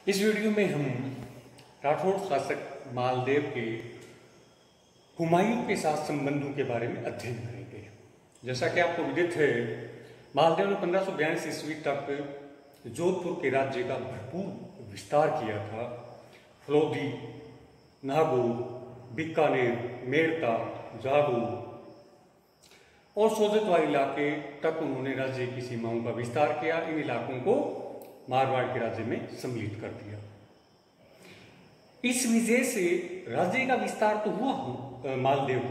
इस वीडियो में हम राठौड़ शासक मालदेव के हुमायूं के साथ संबंधों के बारे में अध्ययन करेंगे। जैसा कि आपको विदित है, मालदेव ने 1542 ईस्वी तक जोधपुर के राज्य का भरपूर विस्तार किया था। फलोदी, नागौर, बीकानेर, मेड़ता, जागौर और सोजतवार इलाके तक उन्होंने राज्य की सीमाओं का विस्तार किया। इन इलाकों को मारवाड़ के राज्य में सम्मिलित कर दिया। इस वजह से राज्य का विस्तार तो हुआ मालदेव,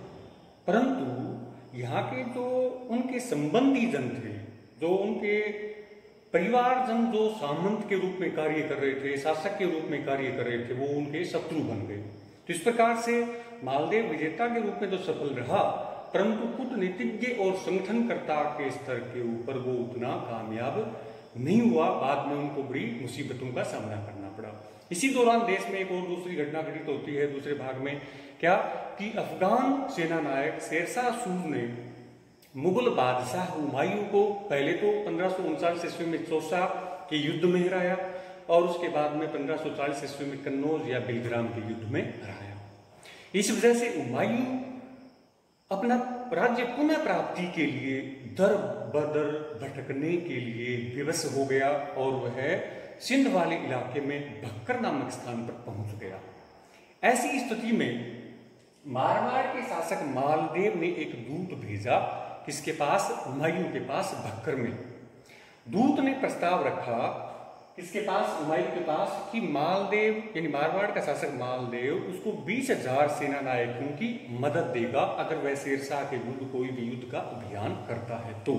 परंतु यहाँ के जो उनके संबंधी जन थे, जो उनके परिवारजन, जो सामंत के रूप में कार्य कर रहे थे, शासक के रूप में कार्य कर रहे थे, वो उनके शत्रु बन गए। तो इस प्रकार से मालदेव विजेता के रूप में तो सफल रहा, परंतु कूटनीतिज्ञ और संगठनकर्ता के स्तर के ऊपर वो उतना कामयाब नहीं हुआ। बाद में उनको बड़ी मुसीबतों का सामना करना पड़ा। इसी दौरान देश में एक और दूसरी घटना घटित होती है दूसरे भाग में, क्या कि अफगान सेना नायक शेरशाह सूरी ने मुगल बादशाह हुमायूं को पहले तो 1539 ईस्वी में चौसा के युद्ध में हराया और उसके बाद में 1540 ईस्वी में कन्नौज या बेलग्राम के युद्ध में हराया। इस वजह से हुमायूं अपना राज्य पुनः प्राप्ति के लिए दर बदर भटकने के लिए विवश हो गया और वह सिंध वाले इलाके में भक्कर नामक स्थान पर पहुंच गया। ऐसी स्थिति में मारवाड़ के शासक मालदेव ने एक दूत भेजा, किसके पास? हुमायूं के पास, भक्कर में। दूत ने प्रस्ताव रखा किसके पास? हुमायूं के पास, कि मालदेव यानी मारवाड़ का शासक मालदेव उसको 20,000 सेना नायकों की मदद देगा अगर वह शेरशाह के विरुद्ध कोई भी युद्ध का अभियान करता है तो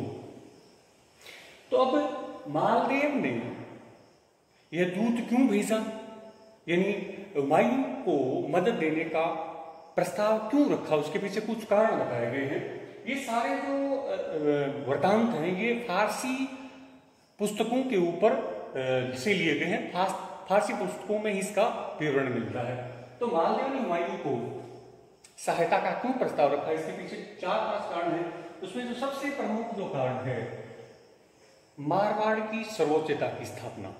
अब मालदेव ने यह दूत क्यों भेजा, यानी हुमायूं को मदद देने का प्रस्ताव क्यों रखा, उसके पीछे कुछ कारण बताए गए हैं। ये सारे जो वृत्तांत हैं ये फारसी पुस्तकों के ऊपर से लिए गए हैं। फारसी पुस्तकों में इसका विवरण मिलता है। तो मालदेव ने हुमायूं को सहायता का क्यों प्रस्ताव रखा, इसके पीछे 4-5 कारण हैं। उसमें जो सबसे प्रमुख जो कारण है, मारवाड़ की सर्वोच्चता की स्थापना।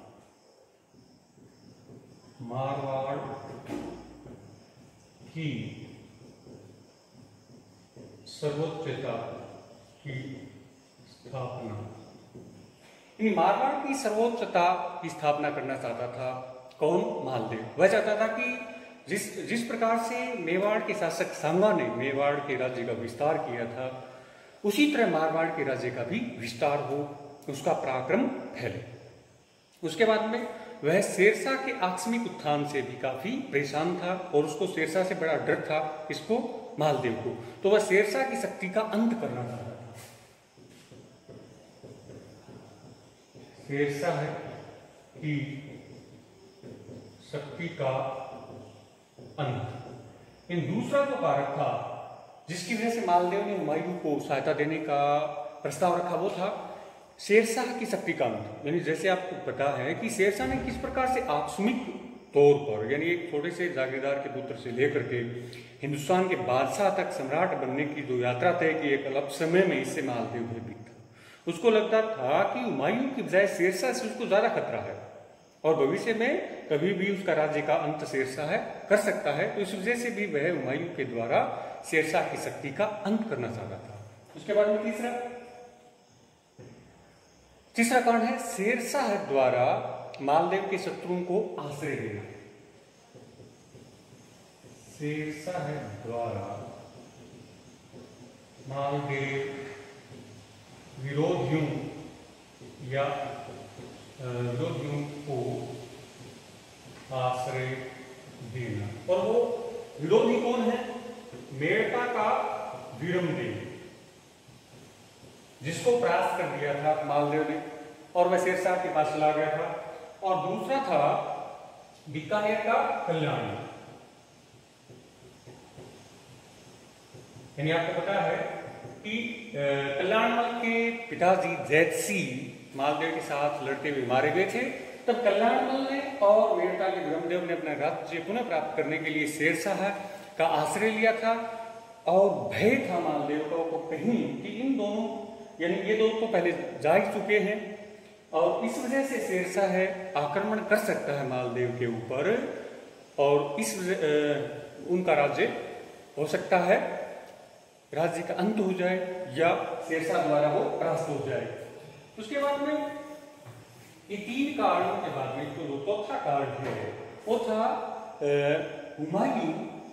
मारवाड़ की सर्वोच्चता की स्थापना, मारवाड़ की सर्वोच्चता की स्थापना करना चाहता था कौन? मालदेव। वह चाहता था कि जिस प्रकार से मेवाड़ के शासक सांगा ने मेवाड़ के राज्य का विस्तार किया था, उसी तरह मारवाड़ के राज्य का भी विस्तार हो, उसका पराक्रम फैले। उसके बाद में वह शेरशाह के आकस्मिक उत्थान से भी काफी परेशान था और उसको शेरशाह से बड़ा डर था, इसको मालदेव को। तो वह शेरशाह की शक्ति का अंत करना चाहता था। शेरशाह की शक्ति का अंत। इन दूसरा जो कारक था जिसकी वजह से मालदेव ने हुमायूं को सहायता देने का प्रस्ताव रखा, वो था शेरशाह की शक्ति का अंत। यानी जैसे आपको पता है कि शेरशाह ने किस प्रकार से आकस्मिक तौर पर, यानी एक छोटे से जागीरदार के पुत्र से लेकर के हिंदुस्तान के बादशाह तक सम्राट बनने की जो यात्रा तय की, एक अल्प समय में इससे मालदेव भयभीत था। उसको लगता था कि हुमायूं की बजाय शेरशाह से उसको ज्यादा खतरा है और भविष्य में कभी भी उसका राज्य का अंत शेरशाह कर सकता है। तो इस वजह से भी वह हुमायूं के द्वारा शेरशाह की शक्ति का अंत करना चाहता था। उसके बाद में तीसरा कारण है शेरशाह द्वारा मालदेव के शत्रुओं को आश्रय देना। शेरशाह द्वारा मालदेव विरोधियों को आश्रय देना। और वो विरोधी कौन है? मेड़ता का वीरमदेव, जिसको परास्त कर दिया था मालदेव ने और वह शेरशाह के पास चला गया था। और दूसरा था बीकानेर का कल्याण। यानी आपको पता है कि कल्याणमल के पिताजी जैत सिंह मालदेव के साथ लड़ते हुए मारे गए थे। तब कल्याणमल ने और मेड़ता के वीरमदेव ने अपना राज्य पुनः प्राप्त करने के लिए शेरशाह का आश्रय लिया था और भय था मालदेव को कहीं कि इन दोनों, यानी ये दोनों तो पहले जा ही चुके हैं, और इस वजह से शेरशाह है आक्रमण कर सकता है मालदेव के ऊपर और इस उनका राज्य हो सकता है राज्य का अंत हो जाए या शेरशाह द्वारा वो परास्त हो जाए। उसके बाद में ये 3 कारणों के बाद में जो चौथा कारण है वो था हुमायूं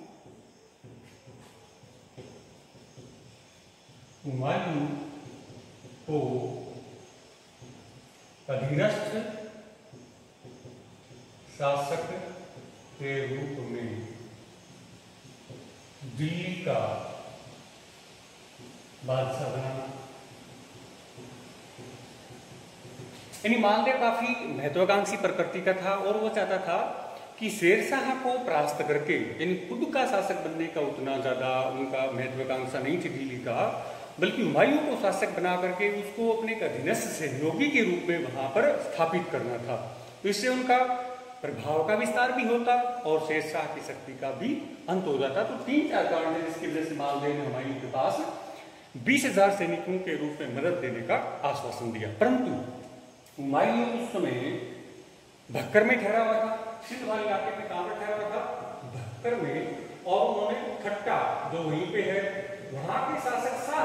को अधीनस्थ शासक के रूप में दिल्ली का बादशाह बनाना। यानी मालदेव काफी महत्वाकांक्षी प्रकृति का था और वो चाहता था कि शेरशाह को परास्त करके यानी खुद का शासक बनने का उतना ज्यादा उनका महत्वाकांक्षा नहीं थी दिल्ली का, बल्कि हुमायूं को शासक बना करके उसको अपने अधीनस्थ सहयोगी के रूप में वहां पर स्थापित करना था। तो इससे उनका प्रभाव का विस्तार भी होता और शेरशाह की शक्ति का भी अंत हो जाता। तो 3-4 कारण है जिसकी वजह से मालदेव ने हुमायूं के पास 20,000 सैनिकों के रूप में मदद देने का आश्वासन दिया। परंतु हुमायूं उस समय भक्कर में ठहरा हुआ था, सिंध वाले इलाके में कहां पर ठहरा हुआ था? भक्कर में। और उन्होंने ठट्टा जो वहीं पे है वहां के शासक शाह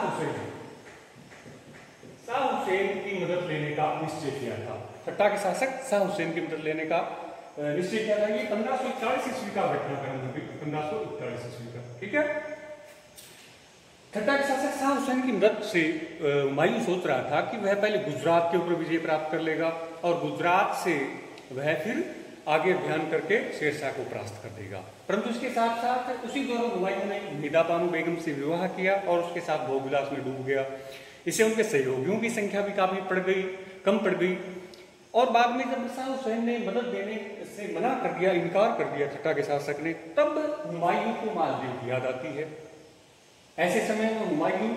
हुसैन की मदद लेने का निश्चय किया था। ठट्टा के शासक शाह हुसैन की मदद लेने का निश्चय किया था। ये 1541 ईस्वी का घटनाक्रम है, 1541 ईस्वी का, ठीक है। ठट्टा के शासक शाह हुसैन की मदद से हुमायूं सोच रहा था कि वह पहले गुजरात के ऊपर विजय प्राप्त कर लेगा और गुजरात से वह फिर आगे अभियान करके शेरशाह को परास्त कर देगा। परंतु इसके साथ साथ उसी दौरान हुमायूं ने निदा बानो बेगम से विवाह किया और उसके साथ भोग विलास में डूब गया। इससे उनके सहयोगियों की संख्या भी काफी कम पड़ गई। और बाद में जब शाह हुसैन ने मदद देने से मना कर दिया, इनकार कर दिया ठट्टा के शासक ने, तब हुमायूं को मालदेव की याद आती है। ऐसे समय में हुमायूं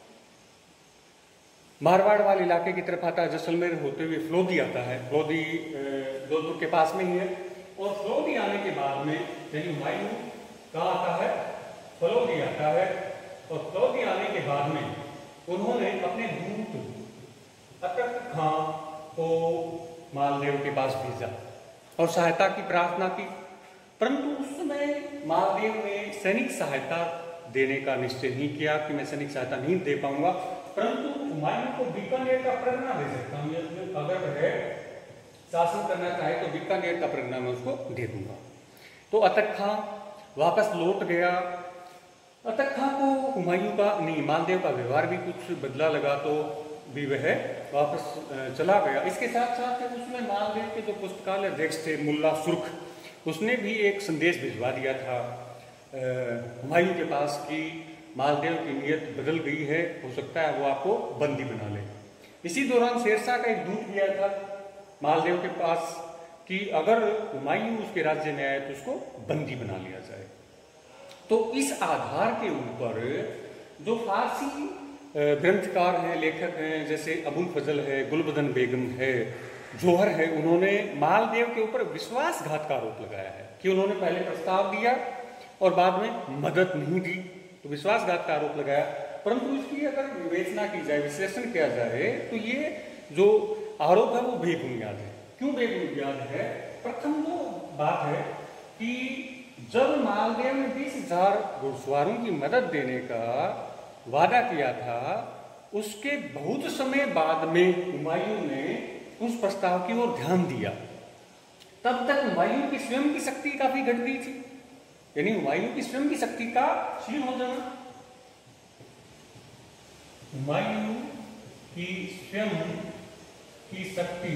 मारवाड़ वाले इलाके की तरफ आता है, जैसलमेर होते हुए फलोदी आता है। फलोदी जोधपुर के पास में ही है। और फलोदी आने के बाद में यानी हुमायूं कहाँ आता है? फलोदी आता है। और फलोदी आने के बाद में उन्होंने अपने दूत अतक खां को मालदेव के पास भेजा और सहायता की प्रार्थना की। परंतु उस समय मालदेव ने सैनिक सहायता देने का निश्चय नहीं किया कि मैं सैनिक सहायता नहीं दे पाऊंगा, परंतु हुमायूं को बीकानेर का परगना दे सकता हूं। अगर वह शासन करना चाहे तो बीकानेर का परगना मैं उसको दे दूंगा। तो अतक खां वापस लौट गया। अतक खां को हुमायूं का नहीं, मालदेव का व्यवहार भी कुछ बदला लगा तो भी वह वापस चला गया। इसके साथ साथ उसमें मालदेव के जो पुस्तकालय अध्यक्ष थे मुल्ला सुर्ख, उसने भी एक संदेश भिजवा दिया था हुमायूं के पास कि मालदेव की नीयत बदल गई है, हो सकता है वो आपको बंदी बना ले। इसी दौरान शेरशाह का एक दूत गया था मालदेव के पास कि अगर हुमायूं उसके राज्य में आए तो उसको बंदी बना लिया जाए। तो इस आधार के ऊपर जो फारसी ग्रंथकार हैं, लेखक हैं, जैसे अबुल फजल है, गुलबदन बेगम है, जोहर है, उन्होंने मालदेव के ऊपर विश्वासघात का आरोप लगाया है कि उन्होंने पहले प्रस्ताव दिया और बाद में मदद नहीं दी, तो विश्वासघात का आरोप लगाया। परंतु इसकी अगर विवेचना की जाए, विश्लेषण किया जाए, तो ये जो आरोप है वो बेबुनियाद है। क्यों बेबुनियाद है? प्रथम जो बात है कि जब मालदेव ने 20,000 घुड़सवारों की मदद देने का वादा किया था, उसके बहुत समय बाद में हुमायूं ने उस प्रस्ताव की ओर ध्यान दिया। तब तक हुमायूं की स्वयं की शक्ति काफी घट गई थी, यानी हुमायूं की स्वयं की शक्ति का क्षीण हो जाना। हुमायूं की स्वयं की शक्ति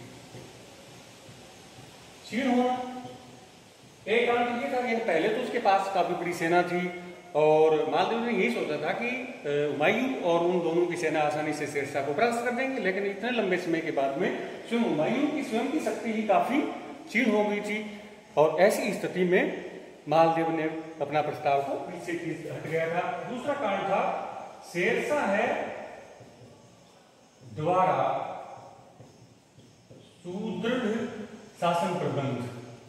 क्षीण होना एक कारण तो ये था कि पहले तो उसके पास काफी बड़ी सेना थी और मालदेव ने यही सोचा था कि हुमायूं और उन दोनों की सेना आसानी से शेरशाह को परास्त कर देंगे, लेकिन इतने लंबे समय के बाद में स्वयं हुमायूं की स्वयं की शक्ति ही काफी क्षीण हो गई थी और ऐसी स्थिति में मालदेव ने अपना प्रस्ताव को पीछे हट गया था। दूसरा कारण था शेरशाह है द्वारा सुदृढ़ शासन प्रबंध,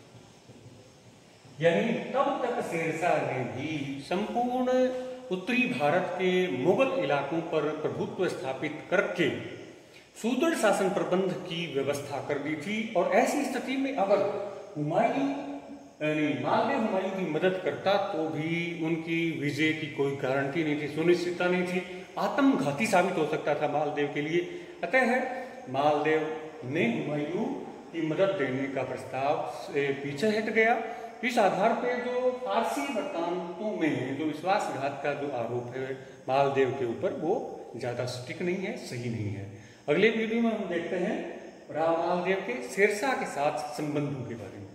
यानी तब तक शेरशाह ने भी संपूर्ण उत्तरी भारत के मुगल इलाकों पर प्रभुत्व स्थापित करके सुदृढ़ शासन प्रबंध की व्यवस्था कर दी थी। और ऐसी स्थिति में अगर हुमायूं यानी मालदेव हुमायूं की मदद करता तो भी उनकी विजय की कोई गारंटी नहीं थी, सुनिश्चितता नहीं थी, आत्मघाती साबित हो सकता था मालदेव के लिए। अतः मालदेव ने हुमायूं की मदद देने का प्रस्ताव से पीछे हट गया। इस आधार पर जो फारसी वृत्तांतों में जो विश्वासघात का जो आरोप है मालदेव के ऊपर, वो ज्यादा सटीक नहीं है, सही नहीं है। अगले वीडियो में हम देखते हैं राव मालदेव के शेरशाह के साथ संबंधों के बारे में।